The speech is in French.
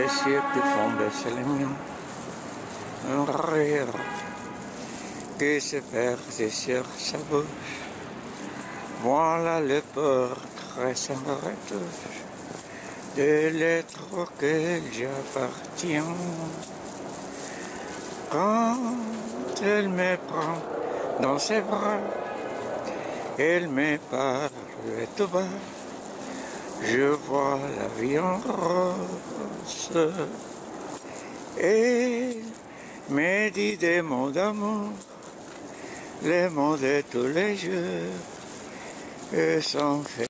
les cieux qui font baisser les miens. Un rire qui se perd sur sa bouche. Voilà le portrait sans retouche de l'être auquel j'appartiens. Quand elle me prend dans ses bras, elle me parle tout bas. Je vois la vie en rose. Elle me dit des mots d'amour, les mots de tous les jours, et s'en fait